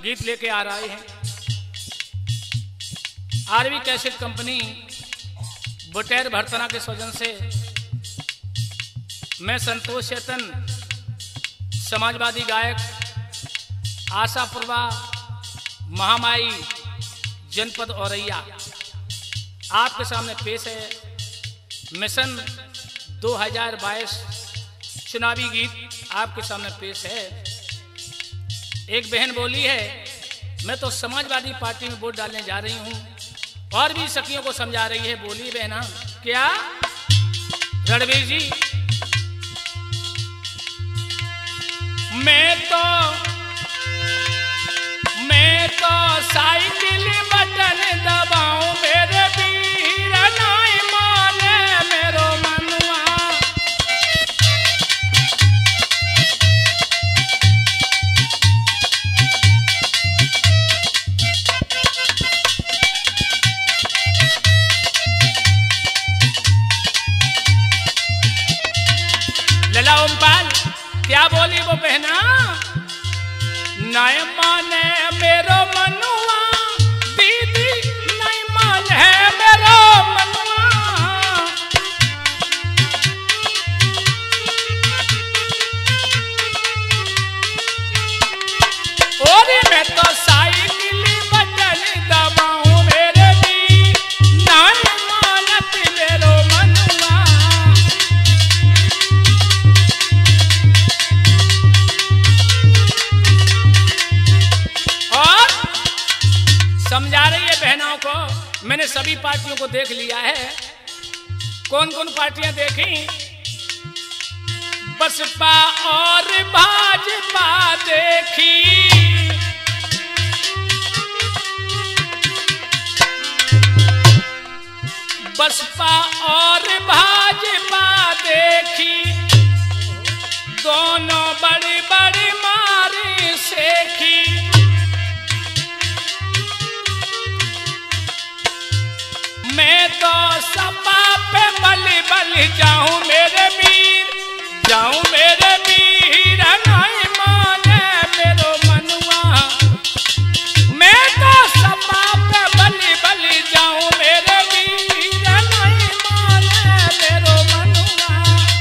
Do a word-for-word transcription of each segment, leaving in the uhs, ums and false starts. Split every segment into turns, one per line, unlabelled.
गीत लेके आ रहे हैं। आरवी कैसेट कंपनी बुटेर भरतना के सौजन से मैं संतोष चेतन समाजवादी गायक आशापुरवा महामाई जनपद औरैया आपके सामने पेश है। मिशन दो हज़ार बाईस चुनावी गीत आपके सामने पेश है। एक बहन बोली है, मैं तो समाजवादी पार्टी में वोट डालने जा रही हूँ, और भी सखियों को समझा रही है। बोली बहना क्या? रणवीर जी, मैं तो मैं तो साइकिल बटन दबाऊं मेरे वीर नाई माने मेरो मनुआ। लला ओमपाल क्या बोली वो बहना? नहीं माने मेरो मनुआ, दीदी नहीं माने मेरो मनुआ। और मैं तो साइकिल बटन दबाऊं मेरे वीर नहीं मानत मेरो मनुआ। समझा रही है बहनों को। मैंने सभी पार्टियों को देख लिया है। कौन कौन पार्टियां देखी? बसपा और भाजपा देखी, बसपा और भाजपा देखी, दोनों बड़ी बड़ी मारी सेखी। मैं तो सपा पे बलि बलि जाऊं मेरे वीर, जाऊं मेरे वीर नहीं माने मेरो मनुआ। मैं तो सपा पे बलि बलि जाऊं मेरे वीर नहीं माने मेरो मनुआ।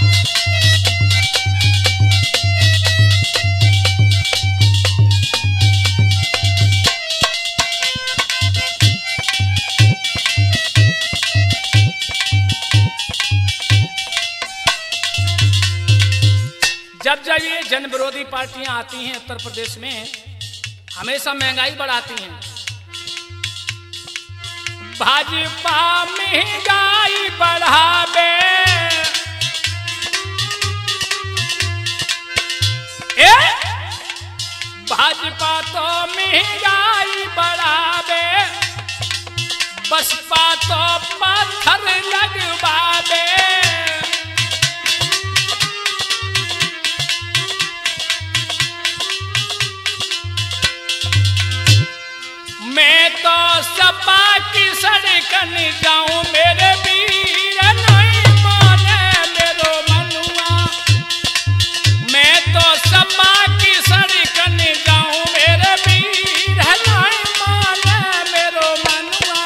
जब जब ये जन विरोधी पार्टियां आती हैं उत्तर प्रदेश में, हमेशा महंगाई बढ़ाती हैं। भाजपा महंगाई बढ़ावे, ए भाजपा तो महंगाई बढ़ावे, बसपा तो पत्थर लगवावे। मैं तो सपा की सड़कन जाऊं मेरे वीर नहीं माने मेरो मनुआ। मैं तो सपा की सड़कन जाऊं मेरे वीर नहीं माने मेरो मनुआ।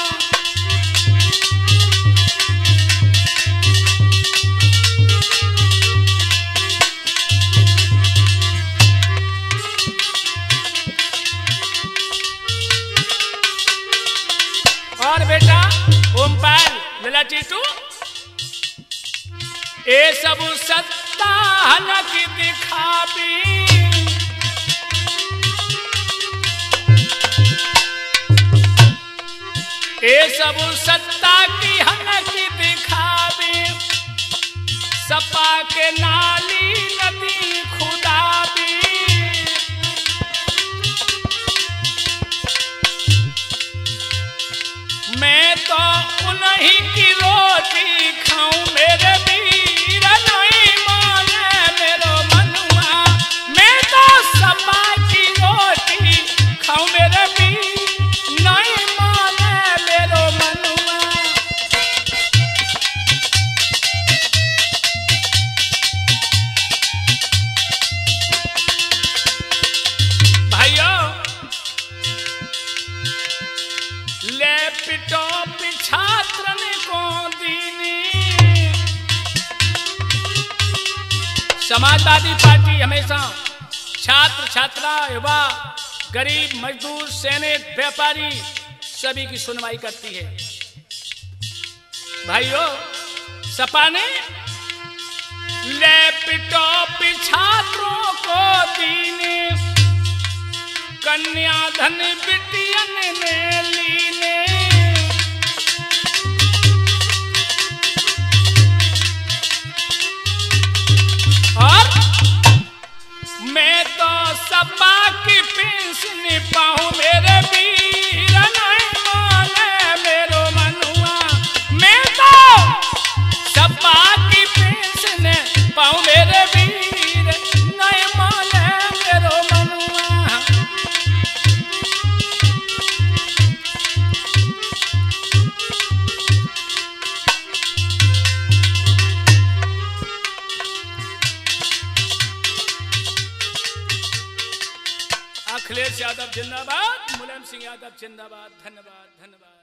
और बेटा ओमपाल लला टीटू, ए सब सत्ता हलक दिखावी, ए सब सत्ता की हलक दिखावी, सपा के नाली नदी खुदावी। मैं तो उन्हीं की रोटी खाऊं मेरे वीर नहीं माने मेरो मनुआ। मैं तो सपा की रोटी खाऊं मेरे वीर नहीं माने मेरो मनुआ। समाजवादी पार्टी हमेशा छात्र छात्रा युवा गरीब मजदूर सैनिक व्यापारी सभी की सुनवाई करती है। भाइयों, सपा ने लैपटॉप छात्रों को दीने, कन्याधन बिटियन ने लीने, और मैं तो सपा की पेंशन पाऊं मेरे वीर नहीं माने मेरो मनुआ, मैं तो सपा की पेंशन पाऊं मेरे वीर नहीं माने मेरो मनुआ। अखिलेश यादव जिंदाबाद, मुलायम सिंह यादव जिंदाबाद। धन्यवाद धन्यवाद।